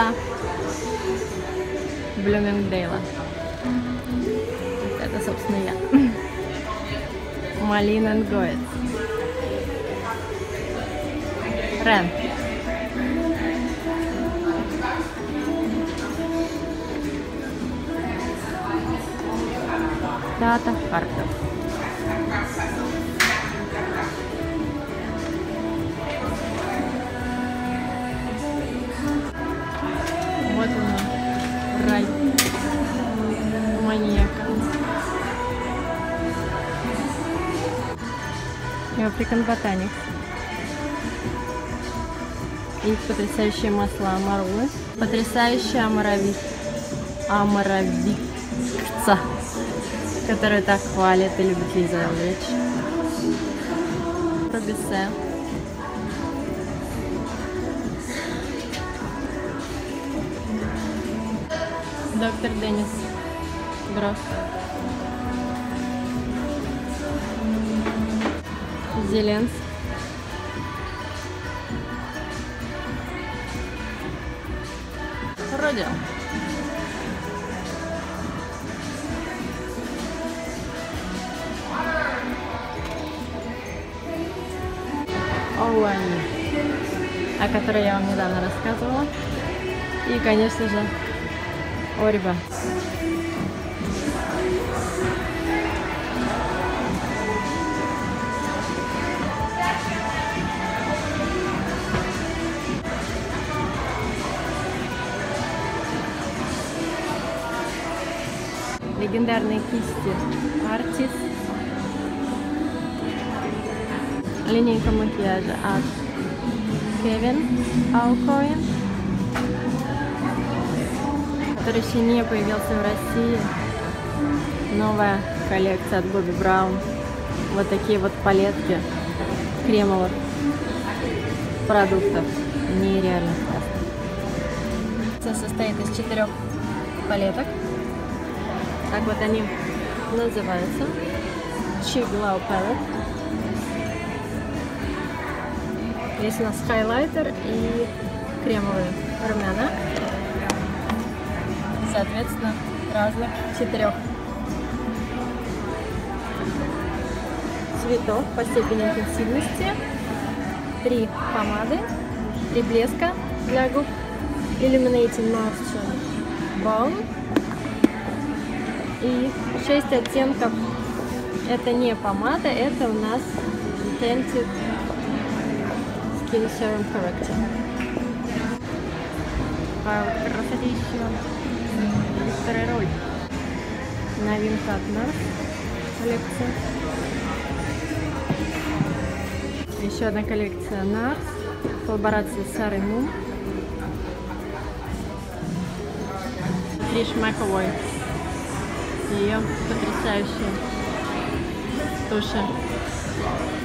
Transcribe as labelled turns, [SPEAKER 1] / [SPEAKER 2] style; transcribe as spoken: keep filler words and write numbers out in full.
[SPEAKER 1] цвета Блумингдейла. Это, собственно, я. Малина Нгоец. Рен. Тата Харков. Вот он, рай маньяка. African Botanics. Их потрясающие масла амарулы. Потрясающая амаровик. Амаровикца, которую так хвалит и любит Лиза Элридж. Пробессе. Доктор Деннис Гросс. Зеленс. Родио. Оуэн, о которой я вам недавно рассказывала. И, конечно же, Ориба. Легендарные кисти Артис. Линейка макияжа от Кевин Аукоин, который еще не появился в России. Новая коллекция от Бобби Браун. Вот такие вот палетки кремовых продуктов. Нереально классно. Все состоит из четырех палеток. Так вот они называются. Cheek Glow Palette. Здесь у нас хайлайтер и кремовые румяна. Соответственно, разных четырех цветов по степени интенсивности. Три помады, три блеска для губ. Illuminating Moisture Balm. И шесть оттенков. Это не помада, это у нас Tinted Skin Serum Corrector. Такая вот красотища. Вторая роль. Новинка от нас. Коллекция. Еще одна коллекция Нарс. Коллаборация с Сарой Мун. Триш Маковой. Ее потрясающие туши.